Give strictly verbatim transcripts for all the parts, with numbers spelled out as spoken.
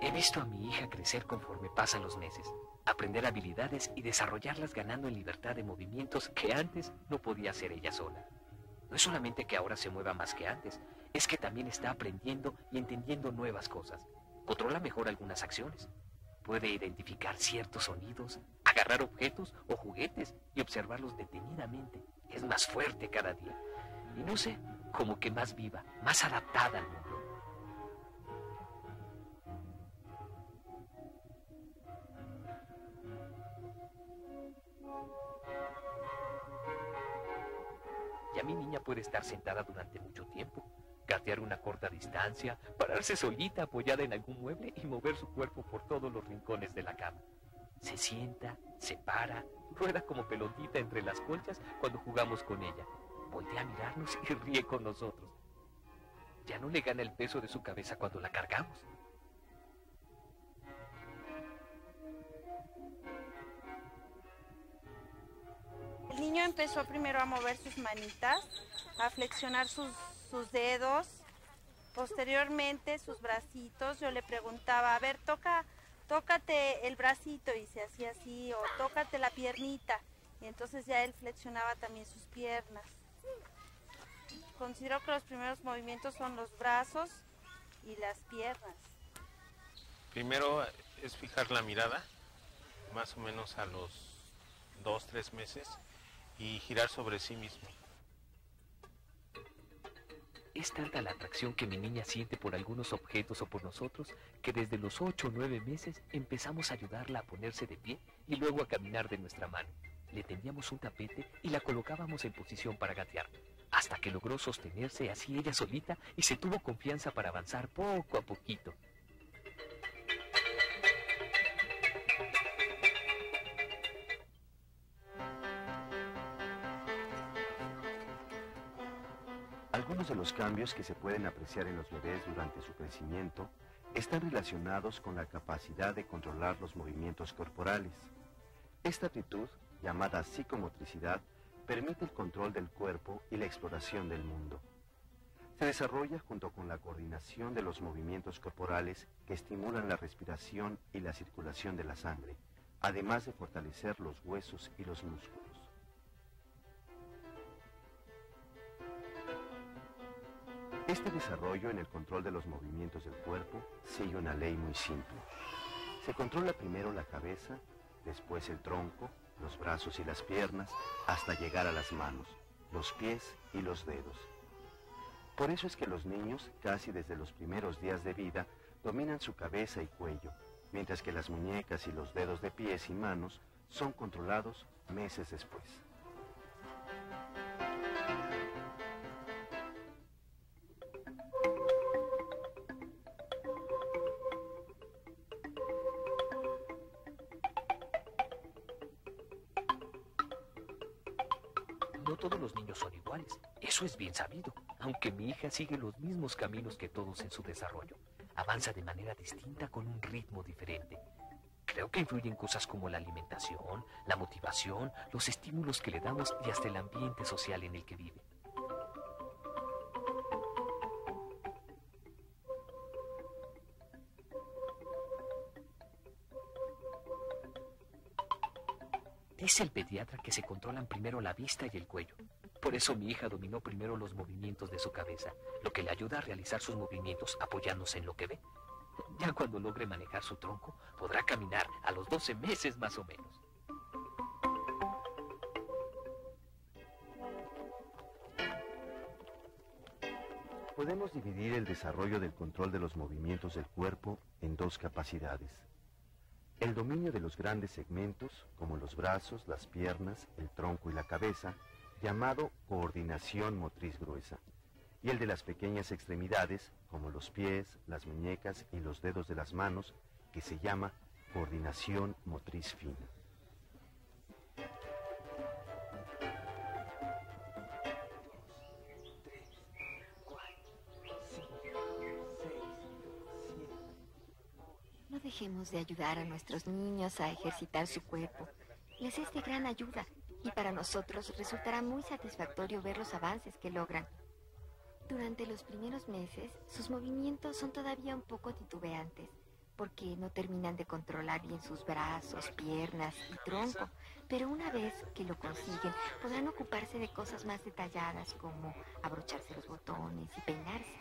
He visto a mi hija crecer conforme pasan los meses, aprender habilidades y desarrollarlas ganando en libertad de movimientos que antes no podía hacer ella sola. No es solamente que ahora se mueva más que antes, es que también está aprendiendo y entendiendo nuevas cosas. Controla mejor algunas acciones. Puede identificar ciertos sonidos, agarrar objetos o juguetes y observarlos detenidamente. Es más fuerte cada día. Y no sé, como que más viva, más adaptada al mundo. Ya mi niña puede estar sentada durante mucho tiempo, gatear una corta distancia, pararse solita apoyada en algún mueble y mover su cuerpo por todos los rincones de la cama. Se sienta, se para, rueda como pelotita entre las colchas cuando jugamos con ella. Voltea a mirarnos y ríe con nosotros. Ya no le gana el peso de su cabeza cuando la cargamos. El niño empezó primero a mover sus manitas, a flexionar sus, sus dedos, posteriormente sus bracitos. Yo le preguntaba, a ver, toca, tócate el bracito, y se hacía así, o tócate la piernita, y entonces ya él flexionaba también sus piernas. Considero que los primeros movimientos son los brazos y las piernas. Primero es fijar la mirada, más o menos a los dos, tres meses, y girar sobre sí mismo. Es tanta la atracción que mi niña siente por algunos objetos o por nosotros, que desde los ocho o nueve meses empezamos a ayudarla a ponerse de pie y luego a caminar de nuestra mano. Le tendíamos un tapete y la colocábamos en posición para gatear, hasta que logró sostenerse así ella solita y se tuvo confianza para avanzar poco a poquito. Algunos de los cambios que se pueden apreciar en los bebés durante su crecimiento están relacionados con la capacidad de controlar los movimientos corporales. Esta aptitud, llamada psicomotricidad, permite el control del cuerpo y la exploración del mundo. Se desarrolla junto con la coordinación de los movimientos corporales que estimulan la respiración y la circulación de la sangre, además de fortalecer los huesos y los músculos. Este desarrollo en el control de los movimientos del cuerpo sigue una ley muy simple. Se controla primero la cabeza, después el tronco, los brazos y las piernas, hasta llegar a las manos, los pies y los dedos. Por eso es que los niños, casi desde los primeros días de vida, dominan su cabeza y cuello, mientras que las muñecas y los dedos de pies y manos son controlados meses después. No todos los niños son iguales, eso es bien sabido, aunque mi hija sigue los mismos caminos que todos en su desarrollo. Avanza de manera distinta con un ritmo diferente. Creo que influyen cosas como la alimentación, la motivación, los estímulos que le damos y hasta el ambiente social en el que vive. Dice el pediatra que se controlan primero la vista y el cuello. Por eso mi hija dominó primero los movimientos de su cabeza, lo que le ayuda a realizar sus movimientos apoyándose en lo que ve. Ya cuando logre manejar su tronco, podrá caminar a los doce meses más o menos. Podemos dividir el desarrollo del control de los movimientos del cuerpo en dos capacidades. El dominio de los grandes segmentos, como los brazos, las piernas, el tronco y la cabeza, llamado coordinación motriz gruesa, y el de las pequeñas extremidades, como los pies, las muñecas y los dedos de las manos, que se llama coordinación motriz fina. No dejemos de ayudar a nuestros niños a ejercitar su cuerpo. Les es de gran ayuda y para nosotros resultará muy satisfactorio ver los avances que logran. Durante los primeros meses, sus movimientos son todavía un poco titubeantes, porque no terminan de controlar bien sus brazos, piernas y tronco. Pero una vez que lo consiguen, podrán ocuparse de cosas más detalladas como abrocharse los botones y peinarse.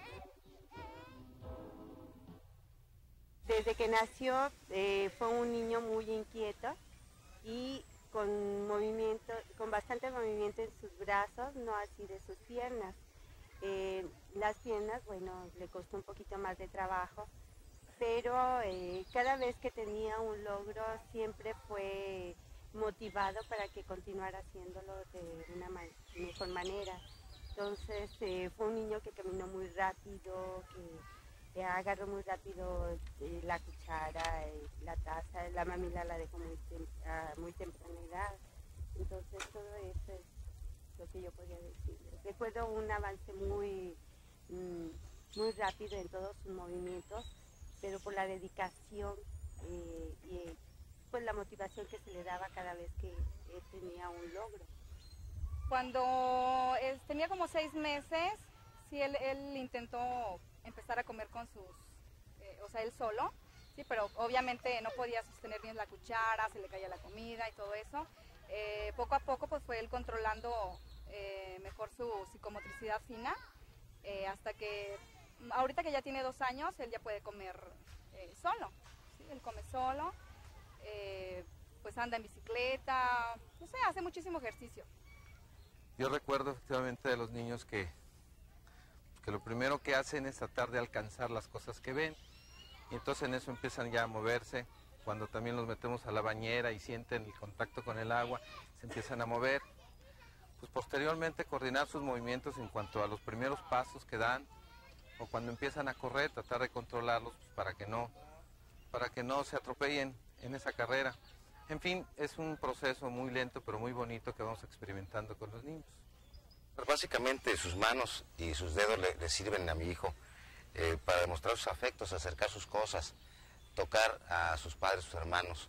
Desde que nació eh, fue un niño muy inquieto y con movimiento, con bastante movimiento en sus brazos, no así de sus piernas. Eh, las piernas, bueno, le costó un poquito más de trabajo, pero eh, cada vez que tenía un logro siempre fue motivado para que continuara haciéndolo de una ma- mejor manera. Entonces eh, fue un niño que caminó muy rápido, que eh, agarró muy rápido eh, la cuchara, eh, la taza, la mamila la dejó muy, tem a muy temprana edad. Entonces todo eso es lo que yo podría decir. Recuerdo un avance muy, mm, muy rápido en todos sus movimientos, pero por la dedicación eh, y pues la motivación que se le daba cada vez que él tenía un logro. Cuando él tenía como seis meses, sí, él, él intentó empezar a comer con sus, eh, o sea, él solo, sí, pero obviamente no podía sostener bien la cuchara, se le caía la comida y todo eso. Eh, poco a poco pues fue él controlando eh, mejor su psicomotricidad fina, eh, hasta que ahorita que ya tiene dos años, él ya puede comer eh, solo, ¿sí? Él come solo, eh, pues anda en bicicleta, no sé, hace muchísimo ejercicio. Yo recuerdo efectivamente de los niños que, que lo primero que hacen es tratar de alcanzar las cosas que ven, y entonces en eso empiezan ya a moverse. Cuando también los metemos a la bañera y sienten el contacto con el agua, se empiezan a mover. Pues posteriormente coordinar sus movimientos en cuanto a los primeros pasos que dan, o cuando empiezan a correr, tratar de controlarlos pues, para que no, para que no se atropellen en esa carrera. En fin, es un proceso muy lento pero muy bonito que vamos experimentando con los niños. Pero básicamente sus manos y sus dedos le, le sirven a mi hijo eh, para demostrar sus afectos, acercar sus cosas, tocar a sus padres, sus hermanos.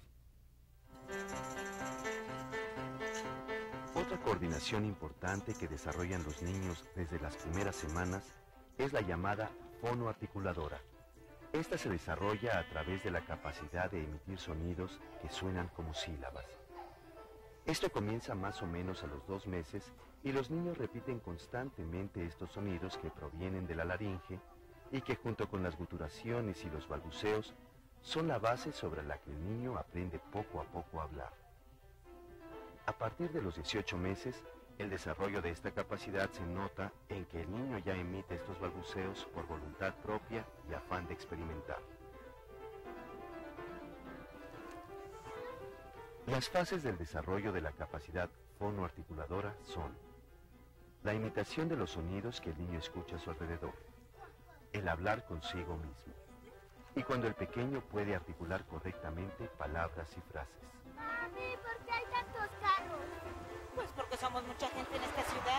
Otra coordinación importante que desarrollan los niños desde las primeras semanas es la llamada fonoarticuladora. Esta se desarrolla a través de la capacidad de emitir sonidos que suenan como sílabas. Esto comienza más o menos a los dos meses y los niños repiten constantemente estos sonidos que provienen de la laringe y que junto con las guturaciones y los balbuceos son la base sobre la que el niño aprende poco a poco a hablar. A partir de los dieciocho meses, el desarrollo de esta capacidad se nota en que el niño ya emite estos balbuceos por voluntad propia y afán de experimentar. Las fases del desarrollo de la capacidad fonoarticuladora son la imitación de los sonidos que el niño escucha a su alrededor, el hablar consigo mismo, y cuando el pequeño puede articular correctamente palabras y frases. Mami, ¿por qué hay tantos carros? Pues porque somos mucha gente en esta ciudad.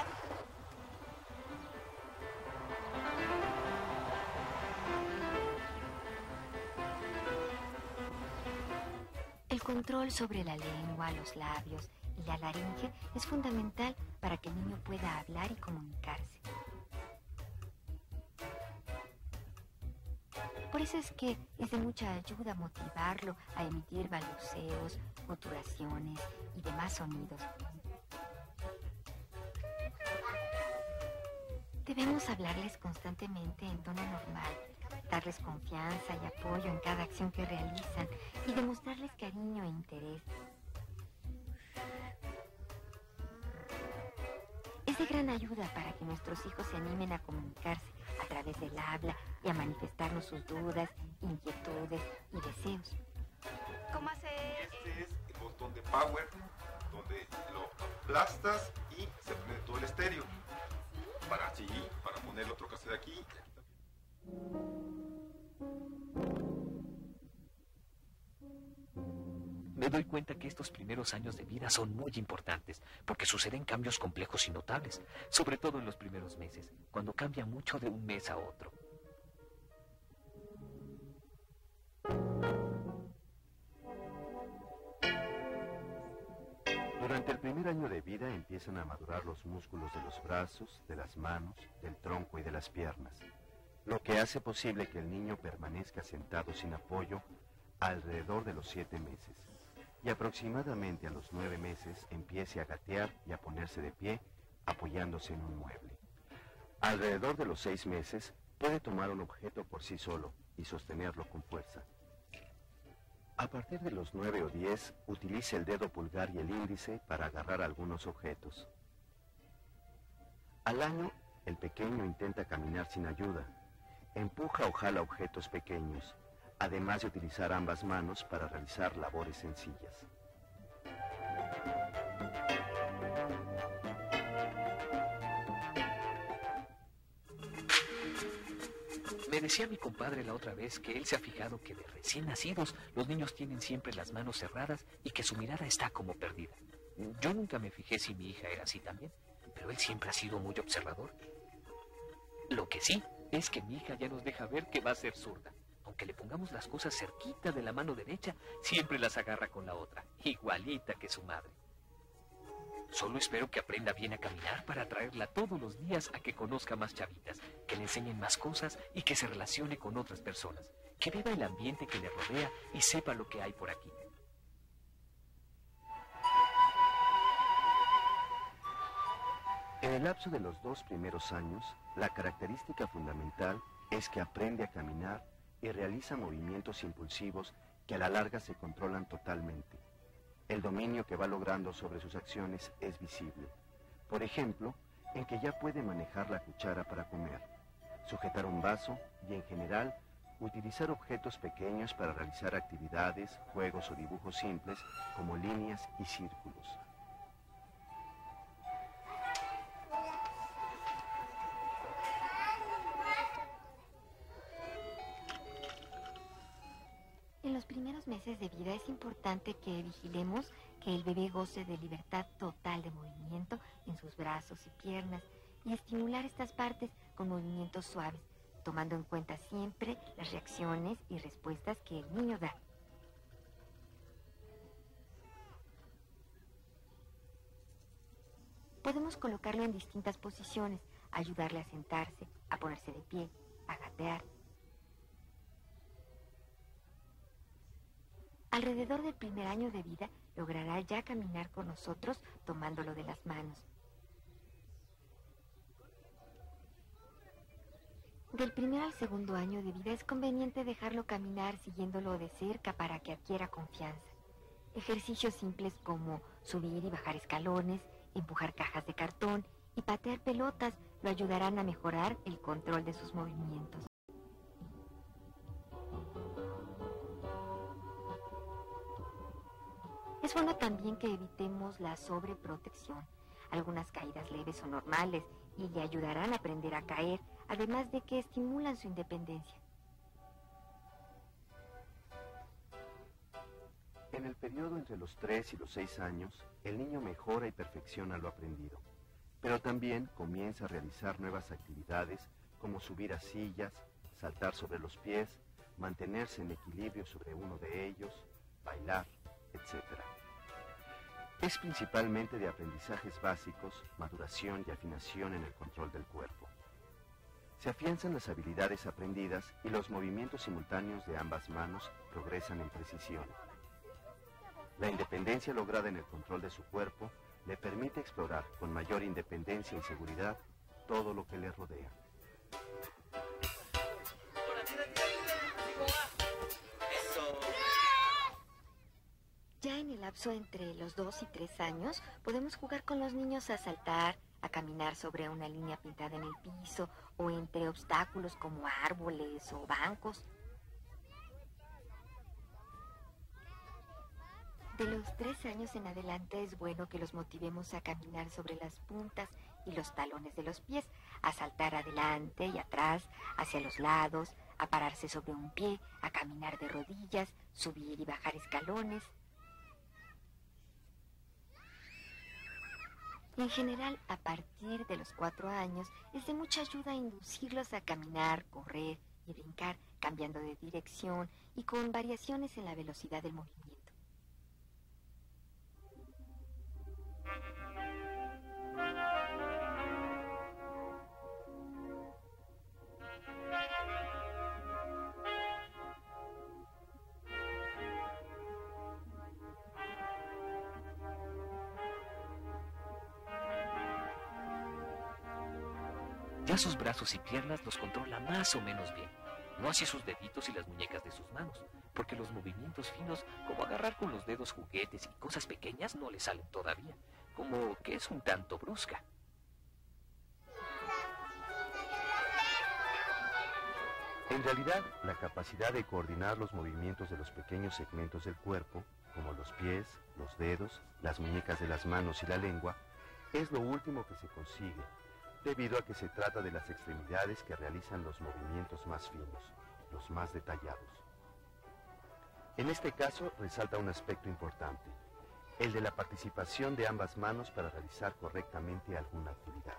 El control sobre la lengua, los labios y la laringe es fundamental para que el niño pueda hablar y comunicarse. Por eso es que es de mucha ayuda motivarlo a emitir balbuceos, guturaciones y demás sonidos. Debemos hablarles constantemente en tono normal, darles confianza y apoyo en cada acción que realizan y demostrarles cariño e interés. Es de gran ayuda para que nuestros hijos se animen a comunicarse a través del habla y a manifestarnos sus dudas, inquietudes y deseos. ¿Cómo hace? Este es el botón de power, donde lo aplastas y se prende todo el estéreo. Para así, para poner el otro cassette aquí. Me doy cuenta que estos primeros años de vida son muy importantes, porque suceden cambios complejos y notables, sobre todo en los primeros meses, cuando cambia mucho de un mes a otro. Durante el primer año de vida empiezan a madurar los músculos de los brazos, de las manos, del tronco y de las piernas. lo que hace posible que el niño permanezca sentado sin apoyo alrededor de los siete meses, y aproximadamente a los nueve meses empiece a gatear y a ponerse de pie apoyándose en un mueble. Alrededor de los seis meses puede tomar un objeto por sí solo y sostenerlo con fuerza. A partir de los nueve o diez, utilice el dedo pulgar y el índice para agarrar algunos objetos. Al año, el pequeño intenta caminar sin ayuda, empuja o jala objetos pequeños, además de utilizar ambas manos para realizar labores sencillas. Me decía mi compadre la otra vez que él se ha fijado que de recién nacidos los niños tienen siempre las manos cerradas y que su mirada está como perdida. Yo nunca me fijé si mi hija era así también, pero él siempre ha sido muy observador. Lo que sí es que mi hija ya nos deja ver que va a ser zurda. Aunque le pongamos las cosas cerquita de la mano derecha, siempre las agarra con la otra, igualita que su madre. Solo espero que aprenda bien a caminar para traerla todos los días a que conozca más chavitas, que le enseñen más cosas y que se relacione con otras personas, que viva el ambiente que le rodea y sepa lo que hay por aquí. En el lapso de los dos primeros años, la característica fundamental es que aprende a caminar y realiza movimientos impulsivos que a la larga se controlan totalmente. El dominio que va logrando sobre sus acciones es visible. Por ejemplo, en que ya puede manejar la cuchara para comer, sujetar un vaso y, en general, utilizar objetos pequeños para realizar actividades, juegos o dibujos simples como líneas y círculos. En los primeros meses de vida es importante que vigilemos que el bebé goce de libertad total de movimiento en sus brazos y piernas y estimular estas partes con movimientos suaves, tomando en cuenta siempre las reacciones y respuestas que el niño da. Podemos colocarlo en distintas posiciones, ayudarle a sentarse, a ponerse de pie, a gatear. Alrededor del primer año de vida, logrará ya caminar con nosotros tomándolo de las manos. Del primer al segundo año de vida es conveniente dejarlo caminar siguiéndolo de cerca para que adquiera confianza. Ejercicios simples como subir y bajar escalones, empujar cajas de cartón y patear pelotas lo ayudarán a mejorar el control de sus movimientos. Es bueno también que evitemos la sobreprotección. Algunas caídas leves son normales y le ayudarán a aprender a caer, además de que estimulan su independencia. En el periodo entre los tres y los seis años, el niño mejora y perfecciona lo aprendido, pero también comienza a realizar nuevas actividades como subir a sillas, saltar sobre los pies, mantenerse en equilibrio sobre uno de ellos, bailar, etcétera. Es principalmente de aprendizajes básicos, maduración y afinación en el control del cuerpo. Se afianzan las habilidades aprendidas y los movimientos simultáneos de ambas manos progresan en precisión. La independencia lograda en el control de su cuerpo le permite explorar con mayor independencia y seguridad todo lo que le rodea. Ya en el lapso entre los dos y tres años, podemos jugar con los niños a saltar, a caminar sobre una línea pintada en el piso o entre obstáculos como árboles o bancos. De los tres años en adelante es bueno que los motivemos a caminar sobre las puntas y los talones de los pies, a saltar adelante y atrás, hacia los lados, a pararse sobre un pie, a caminar de rodillas, subir y bajar escalones. En general, a partir de los cuatro años, es de mucha ayuda inducirlos a caminar, correr y brincar, cambiando de dirección y con variaciones en la velocidad del movimiento. Ya sus brazos y piernas los controla más o menos bien. No hace sus deditos y las muñecas de sus manos, porque los movimientos finos, como agarrar con los dedos juguetes y cosas pequeñas, no le salen todavía, como que es un tanto brusca. En realidad, la capacidad de coordinar los movimientos de los pequeños segmentos del cuerpo, como los pies, los dedos, las muñecas de las manos y la lengua, es lo último que se consigue, debido a que se trata de las extremidades que realizan los movimientos más finos, los más detallados. En este caso resalta un aspecto importante, el de la participación de ambas manos para realizar correctamente alguna actividad.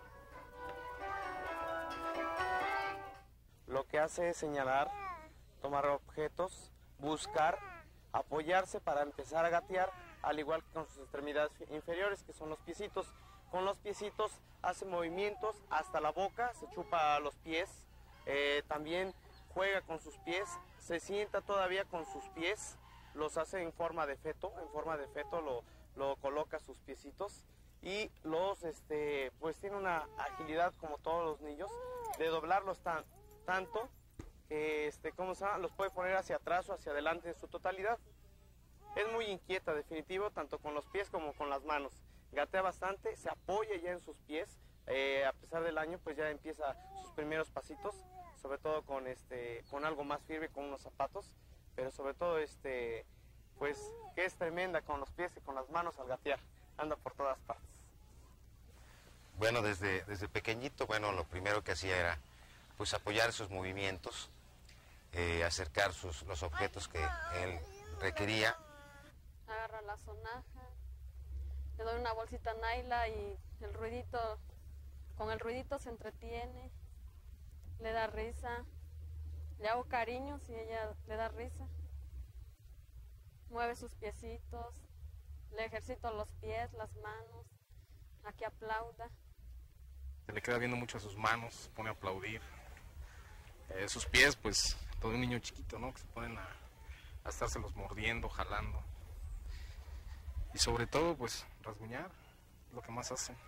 Lo que hace es señalar, tomar objetos, buscar, apoyarse para empezar a gatear, al igual que con sus extremidades inferiores, que son los piecitos. Con los piecitos hace movimientos hasta la boca, se chupa los pies, eh, también juega con sus pies, se sienta todavía con sus pies, los hace en forma de feto, en forma de feto lo, lo coloca sus piecitos y los, este, pues tiene una agilidad como todos los niños de doblarlos tan, tanto que, este, ¿cómo se llama? Los puede poner hacia atrás o hacia adelante en su totalidad. Es muy inquieta, definitivo, tanto con los pies como con las manos. Gatea bastante, se apoya ya en sus pies, eh, a pesar del año pues ya empieza sus primeros pasitos, sobre todo con, este, con algo más firme, con unos zapatos, pero sobre todo este, pues que es tremenda con los pies y con las manos al gatear, anda por todas partes. Bueno, desde, desde pequeñito, bueno, lo primero que hacía era pues apoyar sus movimientos, eh, acercar sus, los objetos que él requería. Agarra la sonaja, le doy una bolsita naila y el ruidito, con el ruidito se entretiene, le da risa, le hago cariño si ella le da risa, mueve sus piecitos, le ejercito los pies, las manos, a que aplauda. Se le queda viendo mucho a sus manos, se pone a aplaudir. Eh, sus pies, pues, todo un niño chiquito, ¿no? Que se ponen a, a estárselos mordiendo, jalando. Y sobre todo, pues, rasguñar, lo que más hacen.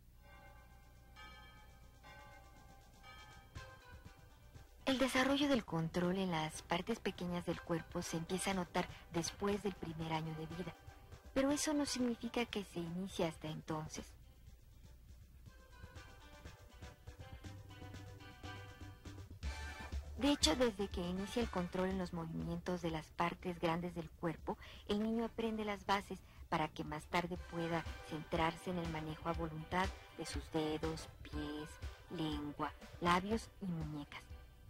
El desarrollo del control en las partes pequeñas del cuerpo se empieza a notar después del primer año de vida, pero eso no significa que se inicie hasta entonces. De hecho, desde que inicia el control en los movimientos de las partes grandes del cuerpo, el niño aprende las bases para que más tarde pueda centrarse en el manejo a voluntad de sus dedos, pies, lengua, labios y muñecas.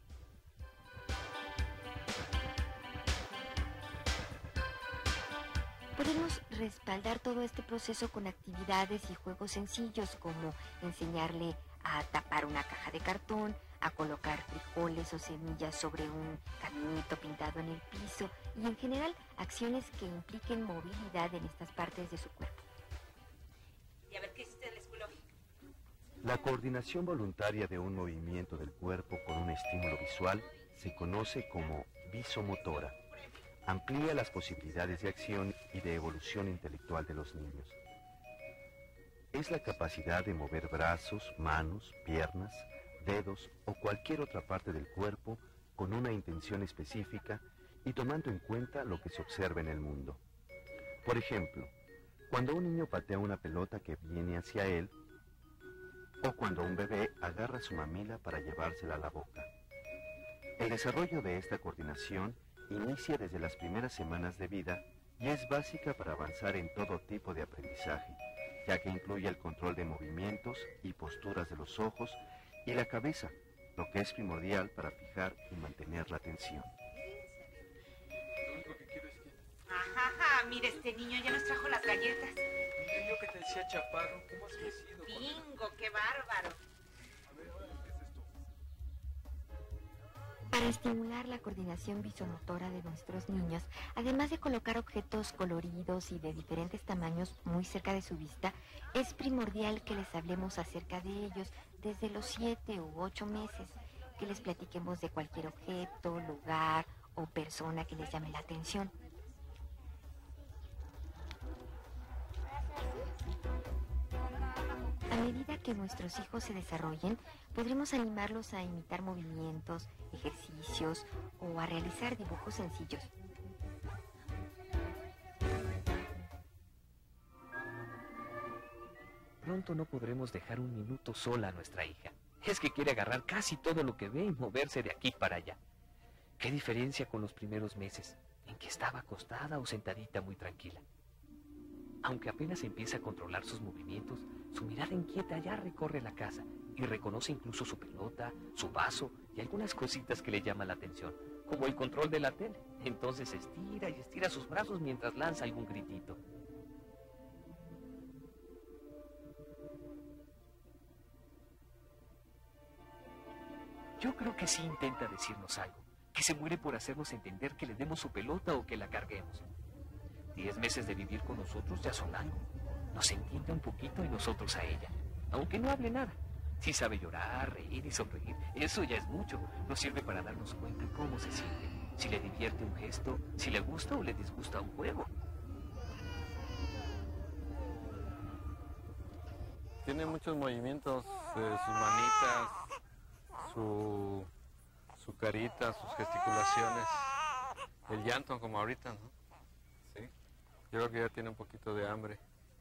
Podemos respaldar todo este proceso con actividades y juegos sencillos como enseñarle a tapar una caja de cartón, a colocar frijoles o semillas sobre un caminito pintado en el piso y en general acciones que impliquen movilidad en estas partes de su cuerpo. Y a ver, ¿qué hiciste en la escuela? La coordinación voluntaria de un movimiento del cuerpo con un estímulo visual se conoce como visomotora. Amplía las posibilidades de acción y de evolución intelectual de los niños. Es la capacidad de mover brazos, manos, piernas, dedos o cualquier otra parte del cuerpo con una intención específica y tomando en cuenta lo que se observa en el mundo. Por ejemplo, cuando un niño patea una pelota que viene hacia él, o cuando un bebé agarra su mamila para llevársela a la boca. El desarrollo de esta coordinación inicia desde las primeras semanas de vida y es básica para avanzar en todo tipo de aprendizaje, ya que incluye el control de movimientos y posturas de los ojos y la cabeza, lo que es primordial para fijar y mantener la atención. Lo único que quiero es que... Ajá, ajá, mira, este niño ya nos trajo las galletas. Mira, yo que te decía chaparro, ¿cómo has crecido? Bingo, qué bárbaro. A ver, ahora, ¿qué es esto? Para estimular la coordinación visomotora de nuestros niños, además de colocar objetos coloridos y de diferentes tamaños muy cerca de su vista, es primordial que les hablemos acerca de ellos desde los siete u ocho meses, que les platiquemos de cualquier objeto, lugar o persona que les llame la atención. A medida medida que nuestros hijos se desarrollen, podremos animarlos a imitar movimientos, ejercicios o a realizar dibujos sencillos. Pronto no podremos dejar un minuto sola a nuestra hija. Es que quiere agarrar casi todo lo que ve y moverse de aquí para allá. ¿Qué diferencia con los primeros meses, en que estaba acostada o sentadita muy tranquila? Aunque apenas empieza a controlar sus movimientos, su mirada inquieta ya recorre la casa y reconoce incluso su pelota, su vaso y algunas cositas que le llaman la atención, como el control de la tele. Entonces estira y estira sus brazos mientras lanza algún gritito. Yo creo que sí intenta decirnos algo, que se muere por hacernos entender que le demos su pelota o que la carguemos. Diez meses de vivir con nosotros ya son algo. Nos entiende un poquito y nosotros a ella, aunque no hable nada. Si sabe llorar, reír y sonreír, eso ya es mucho. Nos sirve para darnos cuenta cómo se siente, si le divierte un gesto, si le gusta o le disgusta un juego. Tiene muchos movimientos, eh, sus manitas, su, su carita, sus gesticulaciones, el llanto como ahorita, ¿no? Sí. Yo creo que ya tiene un poquito de hambre,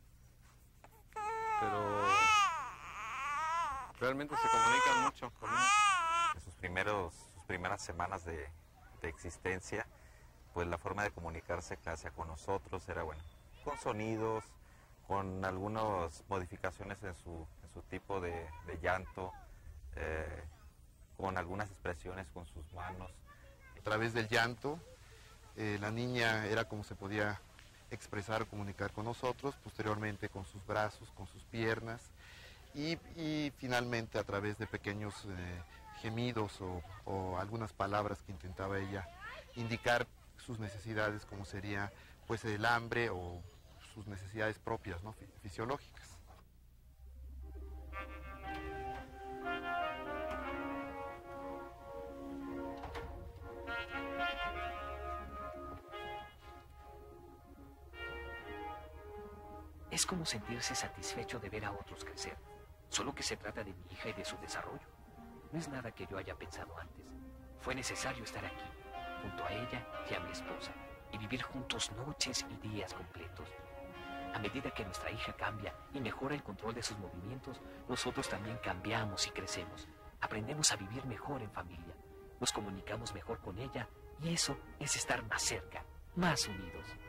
pero realmente se comunican mucho con él. En sus, primeros, sus primeras semanas de, de existencia, pues la forma de comunicarse hacia con nosotros era, bueno, con sonidos, con algunas modificaciones en su, en su tipo de, de llanto, eh, con algunas expresiones con sus manos. A través del llanto, eh, la niña era como se podía expresar o comunicar con nosotros, posteriormente con sus brazos, con sus piernas y, y finalmente a través de pequeños eh, gemidos o, o algunas palabras que intentaba ella indicar sus necesidades, como sería pues el hambre o sus necesidades propias, ¿no? Fisiológicas. Es como sentirse satisfecho de ver a otros crecer, solo que se trata de mi hija y de su desarrollo. No es nada que yo haya pensado antes. Fue necesario estar aquí, junto a ella y a mi esposa, y vivir juntos noches y días completos. A medida que nuestra hija cambia y mejora el control de sus movimientos, nosotros también cambiamos y crecemos. Aprendemos a vivir mejor en familia, nos comunicamos mejor con ella, y eso es estar más cerca, más unidos.